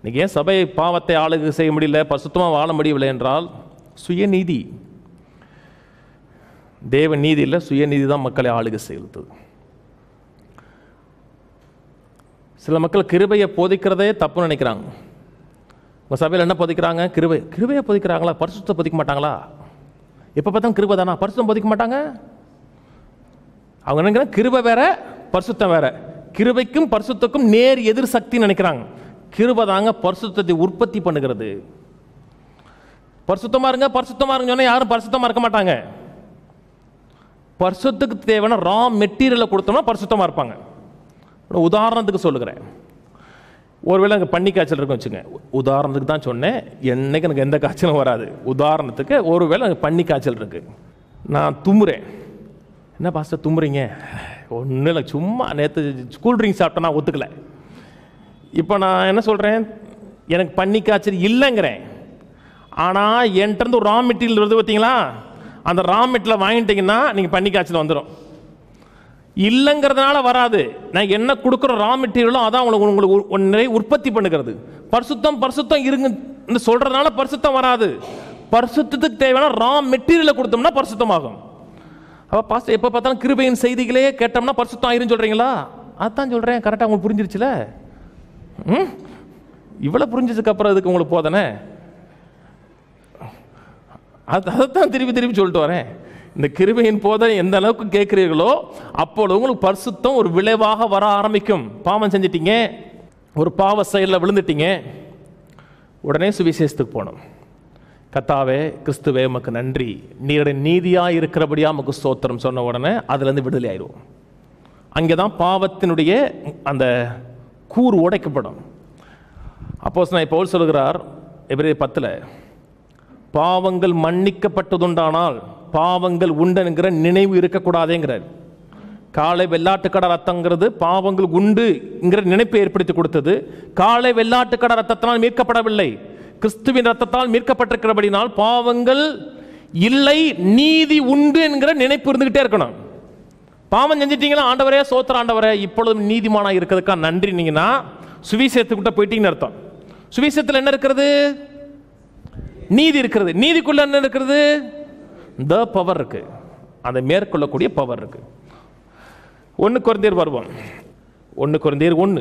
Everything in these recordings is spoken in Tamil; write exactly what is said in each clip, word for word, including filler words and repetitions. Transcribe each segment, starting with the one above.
இன்றைக்கி ஏன் சபை பாவத்தை ஆளுகை செய்ய முடியல, பரிசுத்தமாக வாழ முடியவில்லை என்றால் சுயநீதி. தேவ நீதி இல்லை, சுயநீதி தான் மக்களை ஆளுகை செய்கிறது. சில மக்கள் கிருபையை போதிக்கிறதே தப்புன்னு நினைக்கிறாங்க. உங்கள் சபையில் என்ன போதிக்கிறாங்க? கிருபை. கிருபையை போதிக்கிறாங்களா? பரிசுத்தத்தை போதிக்க மாட்டாங்களா? எப்போ பார்த்தாலும் கிருபை தானா? பரிசுத்தம் போதிக்க மாட்டாங்க. அவங்க நினைக்கிறாங்க கிருபை வேற, பரிசுத்தம் வேற. கிருபைக்கும் பரிசுத்தக்கும் நேர் எதிர் சக்தின்னு நினைக்கிறாங்க. கிருபை தாங்க பரிசுத்தத்தை உற்பத்தி பண்ணுகிறது. பரிசுத்தமாக இருங்க, பரிசுத்தமாக இருங்க சொன்னால் யாரும் பரிசுத்தமாக இருக்க மாட்டாங்க. பரிசுத்துக்கு தேவையான ரா மெட்டீரியலை கொடுத்தோம்னா பரிசுத்தமாக இருப்பாங்க. உதாரணத்துக்கு சொல்லுகிறேன், ஒருவேளை எனக்கு பன்னி காய்ச்சல் இருக்குன்னு வச்சுங்க. உதாரணத்துக்கு தான் சொன்னேன், என்னைக்கு எனக்கு எந்த காய்ச்சலும் வராது. உதாரணத்துக்கு ஒருவேளை எனக்கு பன்னி காய்ச்சல் இருக்கு, நான் தும்முறேன். என்ன பாஸ்டர் தும்முறீங்க? ஒன்றும் இல்லை, சும்மா நேற்று கூல் ட்ரிங்க்ஸ் சாப்பிட்டேன், நான் ஒத்துக்கலை. இப்போ நான் என்ன சொல்கிறேன், எனக்கு பன்னி காய்ச்சல் இல்லைங்கிறேன். ஆனால் என்கிட்ட ஒரு ரா மெட்டீரியல் வருது பார்த்தீங்களா, அந்த ரா மெட்டீரியலை வாங்கிட்டீங்கன்னா நீங்கள் பன்னி காய்ச்சல் வந்துடும். இல்லைங்கிறதுனால வராது. நான் என்ன கொடுக்குற ரா மெட்டீரியலோ அதான் உங்களுக்கு உங்களுக்கு ஒன்றை உற்பத்தி பண்ணுகிறது. பரிசுத்தம் பரிசுத்தம் இருங்க சொல்கிறதுனால பரிசுத்தம் வராது. பரிசுத்தத்துக்கு தேவையான ரா மெட்டீரியலை கொடுத்தோம்னா பரிசுத்தமாகும். அப்போ பாஸ்டர் எப்போ பார்த்தாலும் கிருபையின் செய்திகளே கேட்டோம்னா பரிசுத்தம் ஆயிருன்னு சொல்கிறீங்களா? அதுதான் சொல்கிறேன். கரெக்டாக உங்களுக்கு புரிஞ்சிருச்சுல? ம், இவ்வளோ புரிஞ்சதுக்கு அப்புறம் இதுக்கு உங்களுக்கு போதானே? அது அதைத்தான் திருப்பி திருப்பி சொல்லிட்டு வரேன். இந்த கிருபையின் போதை எந்த அளவுக்கு கேட்குறீர்களோ அப்பொழுது உங்களுக்கு பரிசுத்தம் ஒரு விளைவாக வர ஆரம்பிக்கும். பாவம் செஞ்சிட்டீங்க, ஒரு பாவ செயலில் விழுந்துட்டீங்க, உடனே சுவிசேஷத்துக்கு போகணும். கர்த்தாவே கிறிஸ்துவே உமக்கு நன்றி, நீருடைய நீதியாக இருக்கிறபடியா உமக்கு ஸ்தோத்திரம் சொன்ன உடனே அதுலேருந்து விடுதலை ஆயிடுவோம். அங்கே தான் பாவத்தினுடைய அந்த கூறு உடைக்கப்படும். அப்போஸ் நான் பவுல் சொல்கிறார் எபிரேயர் பத்தில், பாவங்கள் மன்னிக்கப்பட்டதுண்டானால் பாவங்கள் உண்டுங்கிற நினைவு இருக்கக்கூடாதுங்கிறார். காளை வெள்ளாட்டுக்கடை ரத்தங்கிறது பாவங்கள் உண்டுங்கிற நினைப்பை ஏற்படுத்தி கொடுத்தது. காளை வெள்ளாட்டுக்கடை ரத்தத்தினால் மீட்கப்படவில்லை, கிறிஸ்துவின் ரத்தத்தால் மீட்கப்பட்டிருக்கிறபடினால் பாவங்கள் இல்லை, நீதி உண்டு என்கிற நினைப்பு இருந்துகிட்டே இருக்கணும். பாவம் செஞ்சிட்டீங்களா, ஆண்டவரே சோத்திர ஆண்டவரே இப்பொழுதும் நீதிமானா இருக்கிறதுக்கா நன்றினீங்கன்னா சுவிசேஷத்துக்கிட்ட போயிட்டீங்கன்னு அர்த்தம். சுவிசேஷத்தில் என்ன இருக்கிறது? நீதி இருக்கிறது. நீதிக்குள்ள என்ன இருக்கிறது? த பவர் இருக்கு, அதை மேற்கொள்ளக்கூடிய பவர் இருக்கு. ஒன்று கொரிந்தியர் வருவோம். ஒன்று கொரிந்தியர் ஒன்று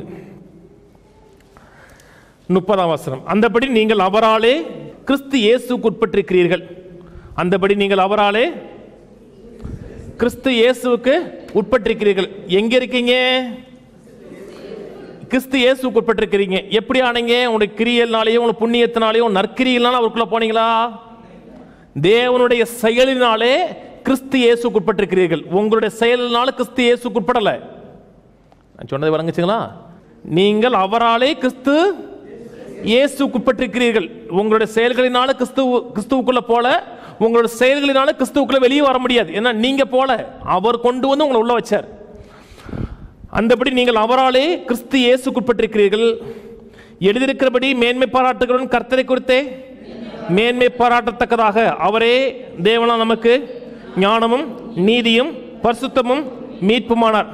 முப்பதாம் வசனம். அந்தபடி நீங்கள் அவராலே கிறிஸ்து இயேசுவுக்கு உட்பட்டிருக்கிறீர்கள். அந்தபடி நீங்கள் அவராலே கிறிஸ்து இயேசுவுக்கு உட்பட்டிருக்கிறீர்கள். எங்க இருக்கீங்க? கிறிஸ்து இயேசுவுக்கு உட்பட்டிருக்கிறீங்க. எப்படி ஆனீங்க? உங்களுடைய கிரியல்னாலேயோ உங்களுடைய புண்ணியத்தினாலேயோ நற்கிரியினால அவருக்குள்ள போனீங்களா? தேவனுடைய செயலினாலே கிறிஸ்து இயேசுவுக்கு உட்பட்டிருக்கிறீர்கள். உங்களுடைய செயலினால கிறிஸ்து இயேசுவுக்கு உட்படல. நான் சொன்னதை வழங்குச்சுங்களா? நீங்கள் அவராலே கிறிஸ்து இயேசுவுக்கு உட்பட்டிருக்கிறீர்கள். உங்களுடைய செயல்களினால கிறிஸ்து கிறிஸ்துவுக்குள்ள போல, உங்களுடைய செயல்களினால கிறிஸ்துவுக்குள்ள வெளியே வர முடியாது. ஏன்னா நீங்க போல, அவர் கொண்டு வந்து உங்களை உள்ள வச்சார். அந்தபடி நீங்கள் அவராலே கிறிஸ்து இயேசுவுக்கு உட்பட்டிருக்கிறீர்கள். எழுதியிருக்கிறபடி மேன்மை பாராட்டுகிறவன் கர்த்தரை குறித்தே மேன்மை பாராட்டத்தக்கதாக அவரே தேவனா நமக்கு ஞானமும் நீதியும் பரிசுத்தமும் மீட்புமானார்.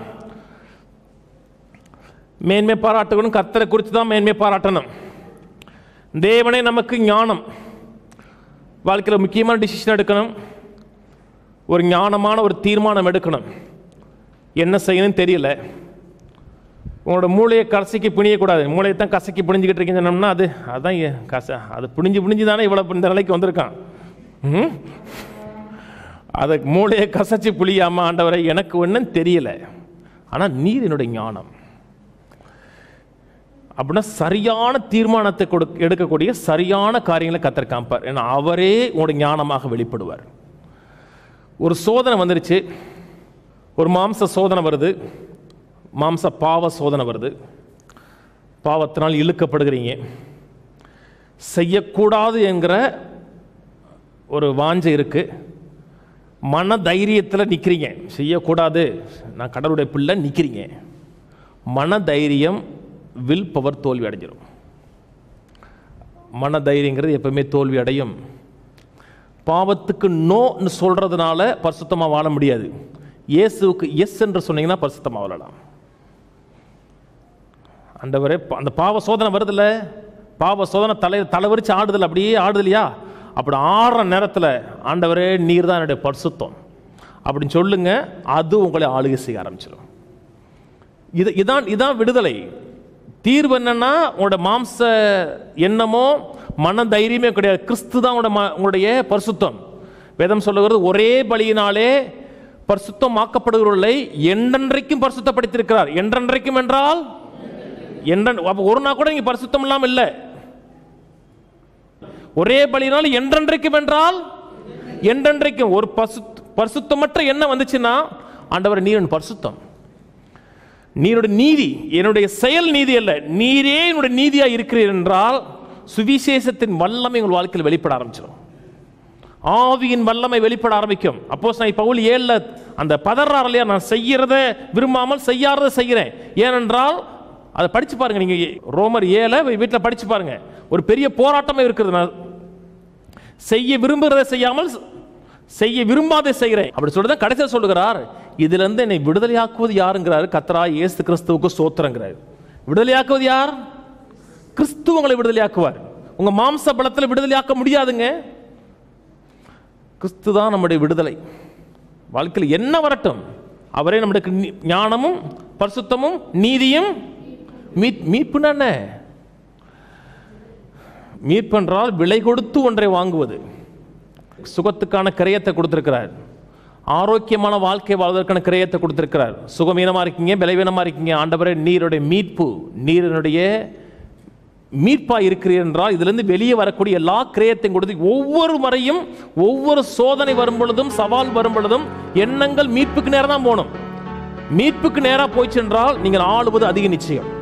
மேன்மை பாராட்டுகிறவன் கர்த்தரை குறித்து தான் மேன்மை பாராட்டணும். தேவனே நமக்கு ஞானம். வாழ்க்கையில் முக்கியமான டிசிஷன் எடுக்கணும், ஒரு ஞானமான ஒரு தீர்மானம் எடுக்கணும். என்ன செய்யணும்னு தெரியல, உங்களோட மூளையை கசக்கி பிணியக்கூடாது. மூளையை தான் கசக்கி பிணிஞ்சிக்கிட்டு இருக்கீங்கன்னு சொன்னோம்னா அது அதுதான் கச அது பிணிஞ்சு பிணிஞ்சு தானே இவ்வளோ இந்த நிலைக்கு வந்திருக்கான். ம், அதை மூளையை கசச்சி புளியாமல் ஆண்டவரை எனக்கு ஒன்றும் தெரியல, ஆனால் நீர் என்னுடைய ஞானம் அப்படின்னா சரியான தீர்மானத்தை கொடு எடுக்கக்கூடிய சரியான காரியங்களை கர்த்தர் காமிப்பார். ஏன்னா அவரே உங்களுடைய ஞானமாக வெளிப்படுவார். ஒரு சோதனை வந்துருச்சு, ஒரு மாம்ச சோதனை வருது, மாம்ச பாவ சோதனை வருது. பாவத்தினால் இழுக்கப்படுகிறீங்க, செய்யக்கூடாது என்கிற ஒரு வாஞ்சை இருக்கு, மன தைரியத்தில் நிற்கிறீங்க. செய்யக்கூடாது, நான் கடவுளுடைய பிள்ளை நிற்கிறீங்க. மன தைரியம் வில் பவர் தோல்வி அடைஞ்சிடும். மன தைரியங்கிறது எப்பவுமே தோல்வி அடையும். பாவத்துக்கு நோன்னு சொல்றதுனால பரிசுத்தமாக வாழ முடியாது. இயேசுவுக்கு எஸ் என்று சொன்னீங்கன்னா பரிசுத்தமாக வாழலாம். ஆண்டவரே, அந்த பாவ சோதனை வருதுல்ல, பாவ சோதனை தலை தலைவரிச்சு ஆடுதல், அப்படியே ஆடுதலையா? அப்படி ஆடுற நேரத்தில் ஆண்டவரே நீர் தான் என்னுடைய பரிசுத்தம் அப்படின்னு சொல்லுங்க, அது உங்களை ஆளுகை செய்ய ஆரம்பிச்சிடும். இது இதான் இதான் விடுதலை. தீர்வு என்னன்னா உங்களோட மாம்ச எண்ணமோ மன தைரியமே கிடையாது. கிறிஸ்து தான் உங்களோட உங்களுடைய பரிசுத்தம். வேதம் சொல்லுகிறது, ஒரே பலியினாலே பரிசுத்தம் ஆக்கப்படுகிறவர்களை என்றென்றைக்கும் பரிசுத்தப்படுத்தியிருக்கிறார். என்றென்றைக்கும் என்றால் ஒரு நாள் கூட நீங்க பரிசுத்தம் இல்லாம இல்லை. ஒரே பலியினால் என்றென்றைக்கும் என்றால் என்றென்றைக்கும். ஒரு பரிசுத்தமற்ற எண்ணம் வந்துச்சுன்னா ஆண்டவர் நீர் பரிசுத்தம், நீருடைய நீதி என்னுடைய செயல் நீதி அல்ல, நீரே என்னுடைய நீதியா இருக்கிறீர் என்றால் சுவிசேஷத்தின் வல்லமை உங்கள் வாழ்க்கையில் வெளிப்பட ஆரம்பிச்சிடும். ஆவியின் வல்லமை வெளிப்பட ஆரம்பிக்கும். அப்போஸ்தலனாகிய பவுல் ஏழுல அந்த பதறார் இல்லையா, நான் செய்யறத விரும்பாமல் செய்யாததை செய்கிறேன். ஏனென்றால் அதை படிச்சு பாருங்க, நீங்க ரோமர் ஏழை வீட்டில் படிச்சு பாருங்க. ஒரு பெரிய போராட்டமே இருக்கிறது. நான் செய்ய விரும்புகிறதை செய்யாமல் செய்ய விரும்பாத செய்கிறேன் அப்படி சொல்லிதான் கடைசியில் சொல்லுகிறார், இதுல இருந்து என்னை விடுதலையாக்குவது யாருங்கிறாரு? கர்த்தராகிய இயேசு கிறிஸ்துவுக்கு ஸ்தோத்திரங்கிறார். விடுதலையாக்குவது யார்? கிறிஸ்து உங்களை விடுதலையாக்குவார். உங்க மாம்ச பலத்தில் விடுதலையாக்க முடியாதுங்க. கிறிஸ்து தான் நம்முடைய விடுதலை. வாழ்க்கையில் என்ன வரட்டும், அவரே நம்முடைய ஞானமும் பரிசுத்தமும் நீதியும். மீட்பு என்ன? மீட்பு என்றால் விலை கொடுத்து ஒன்றை வாங்குவது. சுகத்துக்கான கிரயத்தை கொடுத்திருக்கிறார். ஆரோக்கியமான வாழ்க்கை வாழ்வதற்கான கிரயத்தை கொடுத்திருக்கிறார். சுகமீனமா இருக்கீங்க, பலவீனமா இருக்கீங்க, ஆண்டவரே நீருடைய மீட்பு, நீரினுடைய மீட்பா இருக்கிறீர் என்றால் இதிலிருந்து வெளியே வரக்கூடிய எல்லா கிரயத்தையும் கொடுத்து, ஒவ்வொரு முறையும் ஒவ்வொரு சோதனை வரும் பொழுதும் சவால் வரும் பொழுதும் எண்ணங்கள் மீட்புக்கு நேரம் தான் போகணும். மீட்புக்கு நேராக போய் சென்றால் நீங்கள் ஆளுவது அதிக நிச்சயம்.